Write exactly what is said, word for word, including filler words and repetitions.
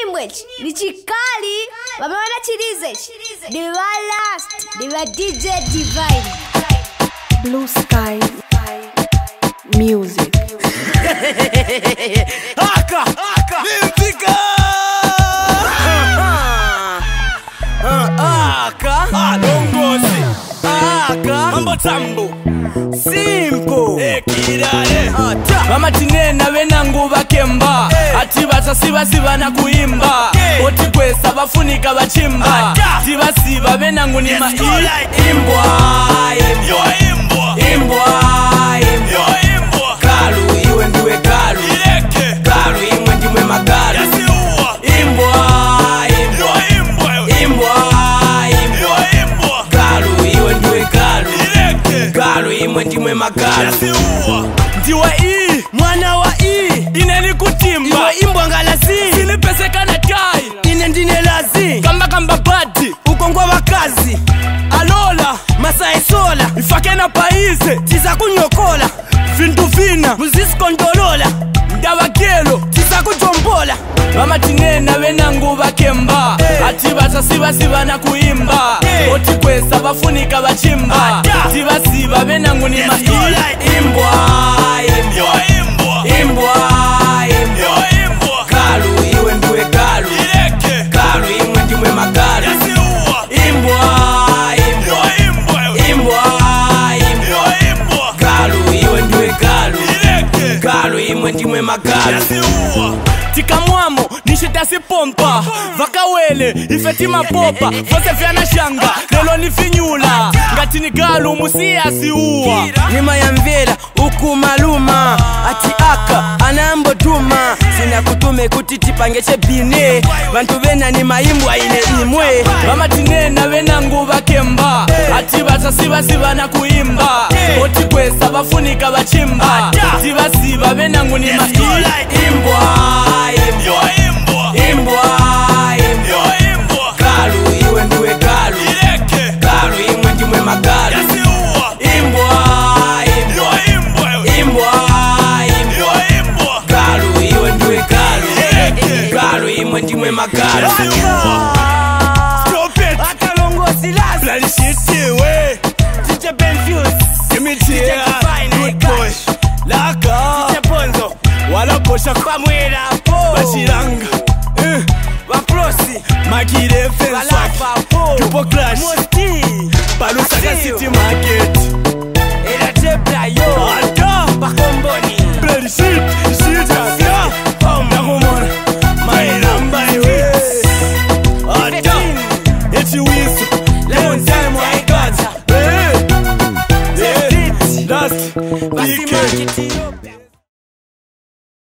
Chimbwechi, ni chikali, wameona chilize. The last, the D J Divine. Blue Sky Music. Aka, aka, Limpika. Aka, adongozi. Aka, mambo tambo. Simple. Ekirale. Mama tinena benangu bakemba. Ati basasiba siba na kuimba. Oti kwesa bafunika bachimba. Tibasiba benangu ni ma imbwa. Imbwa. Imbwa. Imbwa. Kalu iwe ndiwe kalu. Kalu imwe ndiwe magalu. Imbwa. Imbwa. Imbwa. Kalu iwe ndiwe kalu. Kalu imwe ndiwe magalu. Ndiwe i mwana wa i ineni kutimba. Iwe imbwa ngalazi sinipeseka na tai. Ine ndine lazi kamba kamba badi ukongwa wakazi. Alola masai sola ifake na paize tiza kunyokola. Vintu vina muzisi kondolola ndabagelo tiza kujombola. Mama tinena benangu bakemba. Ati basasiba siba na kuimba. Oti kwesa bafunika bachimba. Tibasiba benangu ni ma imbwa. Imbwa. Imbwa. Kalu iwe ndiwe kalu. Kalu imwe ndiwe magalu. Imbwa. Imbwa. Imbwa. Kalu iwe ndiwe kalu. Kalu imwe ndiwe magalu. Tikamwamo nishita sipompa. Vakawele ifetima popa. Vose vyana shanga lelo nifinyula. Ngati ni galu musia siuwa. Nima ya mvera uku maluma. Ati aka anambo duma. Sina kutume kutiti pangeche bine. Bantu bena ni maimbwa ine imwe. Mama tinena benangu bakemba. Ati basasiba siba na kuimba. Oti kwesa bafunika bachimba. Tibasiba benangu ni ma imbwa. Imbwa. Imbwa. Kalu iwe ndiwe kalu. Kalu imwe ndiwe magalu. Imbwa. Imbwa. Imbwa. Kalu iwe ndiwe kalu. Kalu imwe ndiwe magalu. Stop it. Akalongo silasi. Bloody shit we. D J Benfuse. Give me tear. Good boy. Laka. D J Ponzo. Wala posha kwa mwera po. Bashiranga. Waprosi. Makire fensa. Tupo clash. Mosti. Palusaka City Market. Era tebla yo. Alta. Bakomboni. Bloody shit. Shit ya. Oh nakumona. My number is. Alta. Eti wisu. Lemon time I got. Hey. Hey. That's. B K.